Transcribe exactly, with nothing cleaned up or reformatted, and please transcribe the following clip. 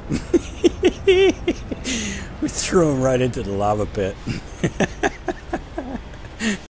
We threw him right into the lava pit.